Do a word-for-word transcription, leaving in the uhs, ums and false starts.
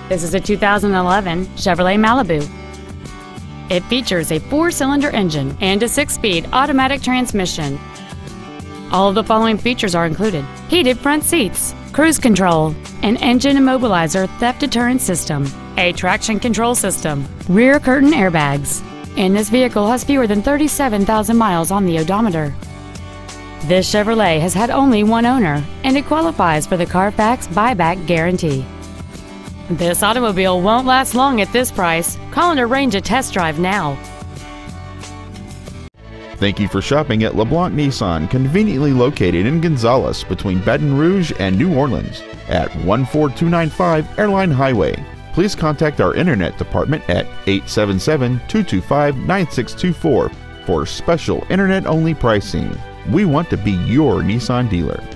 This is a two thousand eleven Chevrolet Malibu. It features a four-cylinder engine and a six-speed automatic transmission. All of the following features are included: heated front seats, cruise control, an engine immobilizer theft deterrent system, a traction control system, rear curtain airbags, and this vehicle has fewer than thirty-seven thousand miles on the odometer. This Chevrolet has had only one owner, and it qualifies for the Carfax buyback guarantee. This automobile won't last long at this price. Call and arrange a test drive now. Thank you for shopping at LeBlanc Nissan, conveniently located in Gonzales between Baton Rouge and New Orleans at one four two nine five Airline Highway. Please contact our internet department at eight seven seven, two two five, nine six two four for special internet-only pricing. We want to be your Nissan dealer.